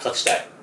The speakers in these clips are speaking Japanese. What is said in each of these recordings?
勝ちたい。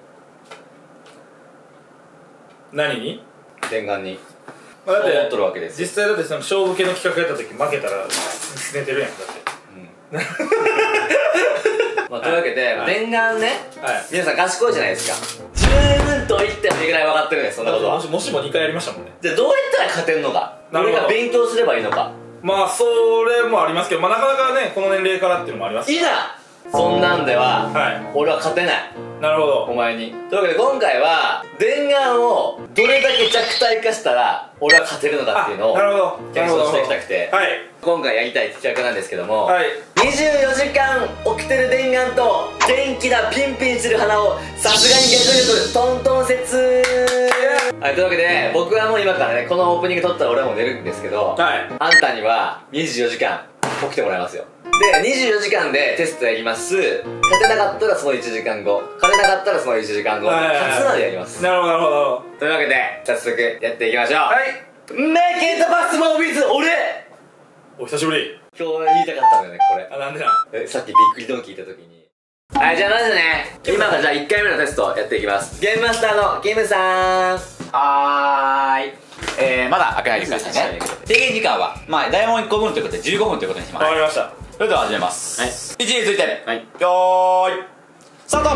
何に？ 念願にだって思っとるわけですよ。 実際だってその勝負系の企画やった時負けたら寝てるやん。だってまあ、というわけで、念願ね、 はい皆さん賢いじゃないですか。十分と言ってもいいぐらい分かってるんです、そんなことは。 もしも2回やりましたもんね。 じゃあどうやったら勝てんのか、俺が勉強すればいいのか。 まあそれもありますけど、まあなかなかねこの年齢からっていうのもあります。 いざそんなんでは、 はい俺は勝てない、 なるほど。 お前に。というわけで今回は念願をどれだけ弱体化したら俺は勝てるのかっていうのをなるほど検証していきたくて、 はい今回やりたい企画なんですけども、 はい。 24時間起きてる念願と元気なピンピンしてる花をさすがに逆力トントン説。はい、というわけで僕はもう今からねこのオープニング撮ったら俺はもう寝るんですけど、 はい。 あんたには24時間起きてもらいますよ。で24時間でテストやります。勝てなかったらその1時間後、勝てなかったらその1時間後、勝つまでやります。 なるほどなるほど。 というわけで早速やっていきましょう。 はい。 メイキントパスモービーズ俺お久しぶり。 今日言いたかったんだよねこれ。 あ、なんでなん？ さっきびっくりドン聞いた時に。はい、じゃあまずね、今からじゃあ1回目のテストやっていきます。ゲームマスターのキムさん。 はーい。まだ開けないでくださいね。制限時間は、まあ、大問1個分ということで15分ということにします。 わかりました。 それでは始めます。 はい。 位置について。 はい。 よーい。スタート。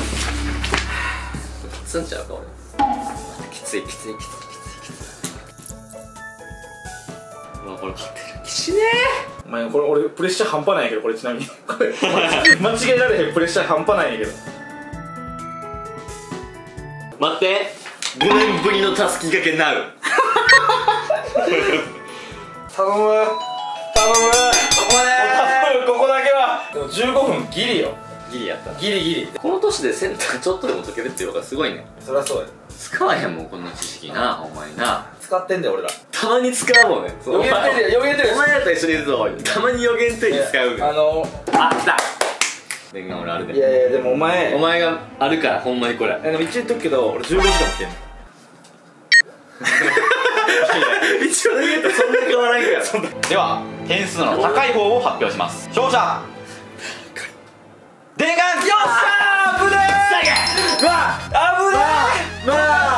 すんちゃうか俺。きつい。うわ、これ勝ってる。きしねお前これ俺プレッシャー半端ないんやけど、これちなみにこれ間違えられへんプレッシャー半端ないんやけど。 待って、5年ぶりのたすき掛けなう。 頼む頼む。ここだけは。でも15分ギリよ。 ギリやったな。 ギリギリ。 この年でセンターちょっとでも解けるっていうのがすごいね。 そりゃそうや。 使わへんもんこんな知識な、お前な。 使ってんだよ俺ら。 たまに使うもんね。 予言テレビ、予言テレビ。 お前らと一緒にいるとたまに予言テレビ使うねん。あ、来た。念願俺あるで。 いやいやでもお前があるからほんまにこれ。 でも一応言っとくけど俺15時間待ってんの。 一応言うとそんな変わらんからでは、点数の高い方を発表します。勝者伝願。よっしゃー。危ねー。 うわ危ねえ。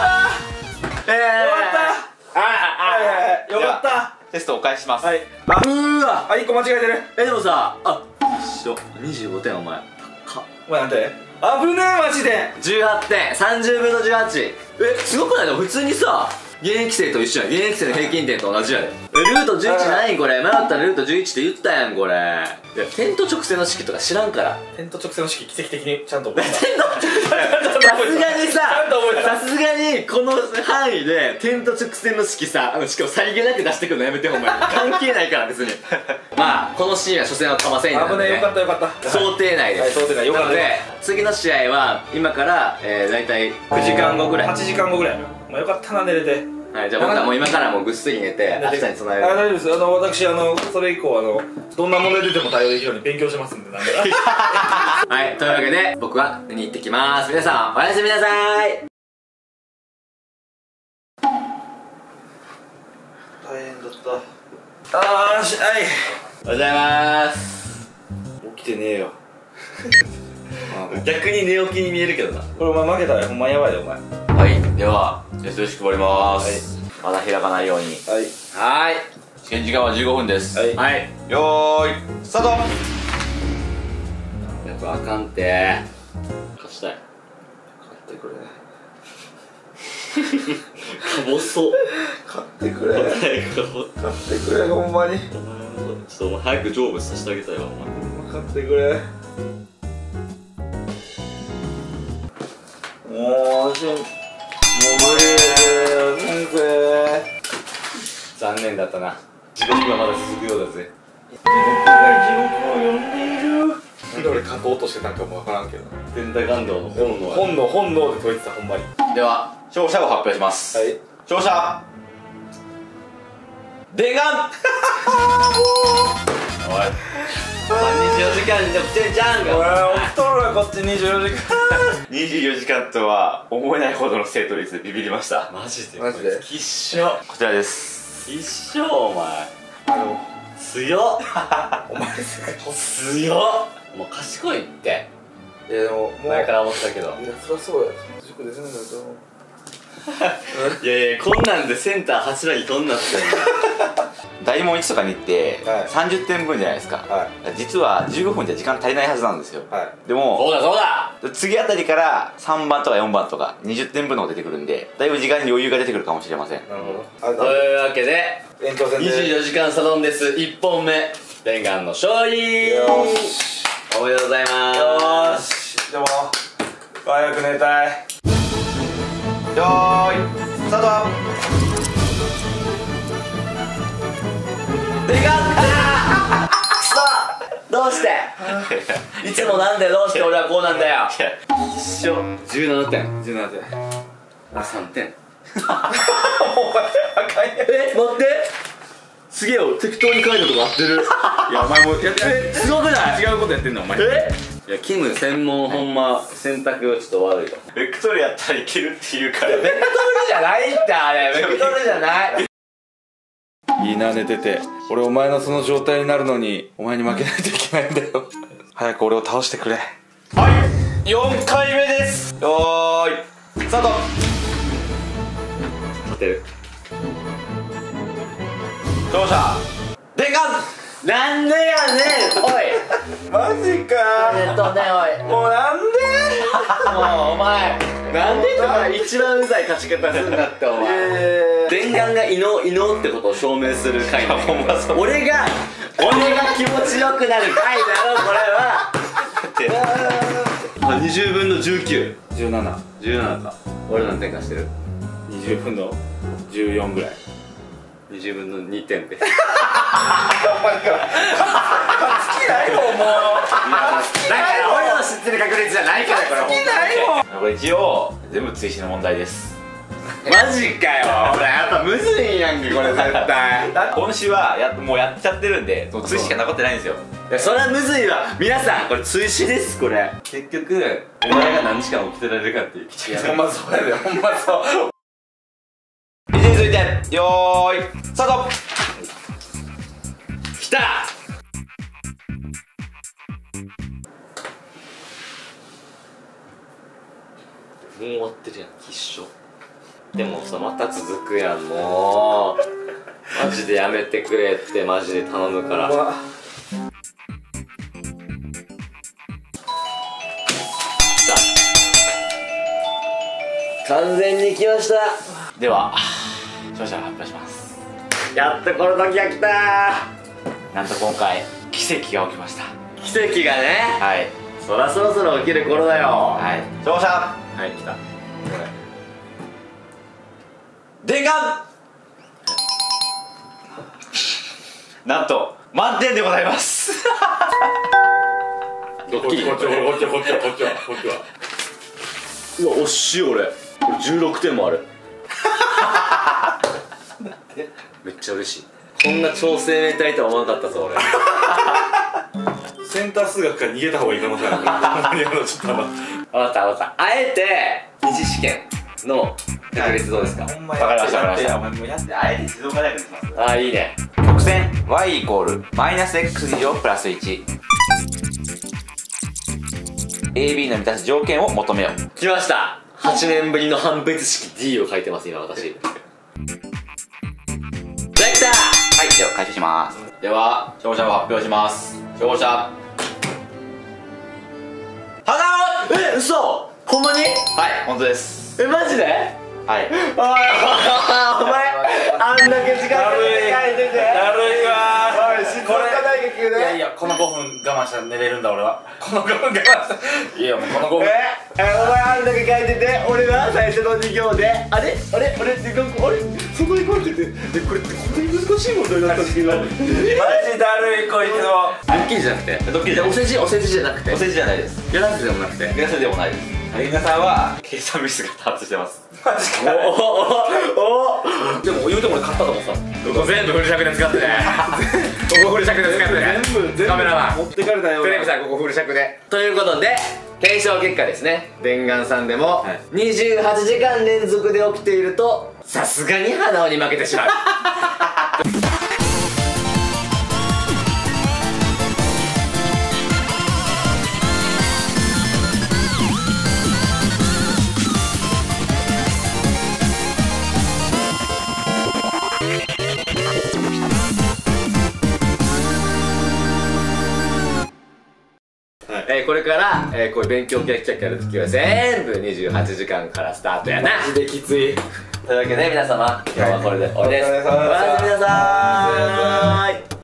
よかったテストお返しします。 はい。 うーわ。 あ、1個間違えてる。 でもさ、一緒。25点お前。高っ。 お前なんて危ねえマジで。 18点。30分の18。すごくない？でも普通にさ、現役生と一緒やん。現役生の平均点と同じやで。ルート11ないこれ。迷ったらルート11って言ったやんこれ。いや、点と直線の式とか知らんから。 点と直線の式奇跡的にちゃんと覚えた。 さすがにさ、さすがにこの範囲で点と直線の式さ、しかもさりげなく出してくるのやめてほんまに。関係ないから別に。まあこのシーンは初戦はかませんなんで、 危ねえ、よかったよかった。 想定内です。 はい想定内よかったなので次の試合は今から大体9時間後ぐらい。 8時間後ぐらい。まあよかったな寝れて。 はい、じゃあ僕はもう今からもうぐっすり寝て明日に備える。 大丈夫です。私それ以降どんな問題出ても対応できるように勉強してますんで。なんではい、というわけで僕は寝に行ってきます。皆さんおやすみなさい。 大変だった。はい。 おはようございます。 起きてねえよ。 逆に寝起きに見えるけどな。 これお前負けたらほんまやばいでお前。 はい、ではテストよろしく配ります。まだ開かないように。 はいはい。 試験時間は15分です。 はい。 はい。 よーいスタート。 やっぱあかんって勝ちたい。 買ってくれ。 か細っ。 買ってくれ。 かぼ買ってくれほんまに。 ちょっとお前早く成仏させてあげたいわお前。 買ってくれ。もう無理です先生。 残念だったな。地獄はまだ続くようだぜ。 地獄を呼んでいる。なんで俺書こうとしてたんかもわからんけど。 天打願道の本能は本能で解いてたほんまに。 では勝者を発表します。 はい。 勝者伝願。 おい24時間に起きてんじゃんが。 おい起きとるわこっち24時間。 24時間とは思えないほどの正答率でビビりました。 マジでマジできっしょ。 こちらです。 きっしょお前。強っ。 お前強っ。もう賢いって。 いやでももう前から思ってたけど。 いやそりゃそうや塾でせんのだといやいや、こんなんでセンター柱にとんなってんだ。 大問1とかに行ってはい 30点分じゃないですか、 は実は15分じゃ時間足りないはずなんですよ、 はいでもそうだそうだ。 次あたりから3番とか4番とか20点分のが出てくるんで、だいぶ時間に余裕が出てくるかもしれません。 なるほどというわけで、 延長戦で 24時間サドンデス1本目、レンガンの勝利。 よーしおめでとうございます。 よーしでも早く寝たいよーいスタート。 レンガンくそどうしていつもなんでどうして俺はこうなんだよ。一緒。17点。 17点あ、3点。 お前あかんや待って、すげえよ、適当に書いたとこ合ってる。 いやお前もやってすごくない？ 違うことやってんのお前いや、キム専門ほんま選択ちょっと悪いよ。 ベクトルやったらいけるっていうからベクトルじゃないってあれ、ベクトルじゃない。 いいな寝てて俺お前のその状態になるのにお前に負けないといけないんだよ早く俺を倒してくれはい4回目です。よーいスタート。 勝てる。 勝者デンガン。 なんでやねん。おい。 マジかおい。 もうなんでもうお前、なんでとか一番うざい勝ち方するんだってお前。電眼が異能ってことを証明する回だ。ほんまそう。俺が気持ちよくなる回だろこれは。20分の19。 17 17か。俺何点かしてる 20分の14ぐらい ？20分の2点で。 好きないもんもうだから俺の知ってる確率じゃないからこれ。 好きないもんこれ一応全部追試の問題です。 マジかよ。俺やっぱむずいんやんけこれ絶対。 今週はもうやっちゃってるんで追試しか残ってないんですよ。 いやそれはむずいわ。皆さんこれ追試ですこれ。結局お前が何時間起きてられるかっていう。 いやほんまそうやでほんまそう位置についてよーいスタート。 きた。もう終わってるやん必勝。でもさまた続くやんもう。マジでやめてくれってマジで頼むから。完全に来ました。 では勝者を発表します。 やっとこの時が来た。 なんと今回奇跡が起きました。 奇跡がね。 はいそらそろそろ起きる頃だよ。 はい勝者はい来た。 デンガン。なんと満点でございます。 ドッキリ。 こっちはうわ惜しい俺。16点もある。めっちゃ嬉しい。こんな調整めたいとは思わなかったぞ俺。 センター数学から逃げた方がいい可能性あるちょっと分かった分かった。あえて二次試験の確率どうですか？ ほんまわかりましたわかりました。 お前もうやってあえて自動化大学にします。 ああいいね。 曲線 y イコールマイナス x 以上プラス1 AB の満たす条件を求めよう。 来ました。8年ぶりの判別式 D を書いてます今私。できた。 はいでは開始します。では勝者を発表します。勝者花尾。 え嘘ほんまに？ はい本当です。 えマジで？ はいおいお前あんだけ時間かけて書いててだるいわおい静岡大学で。 いやいやこの5分我慢したら寝れるんだ俺はこの5分我慢したいやもうこの5分お前あんだけ書いてて俺は最初の授業であれそこ行こうって言ってこれってこんなに難しい問題だったんですけどマジだるいこいつもドッキリじゃなくてドッキリじゃないお世辞じゃなくてお世辞じゃないです。 やらせでもなくてグラスでもないです。皆さんは計算ミスが多発してます。 マジかおでも言うても俺勝ったと思ってたここ全部フル尺で使ってねここフル尺で使ってね全部カメラマン持ってかれたよテレビさんここフル尺でということで検証結果ですね。電眼さんでも28時間連続で起きているとさすがに花尾に負けてしまうこれから、こういう勉強系企画やるときは全部28時間からスタートやな。 マジできつい。 というわけで皆様、今日はこれで終わりです。 お疲れ様でしたおやすみなさーい。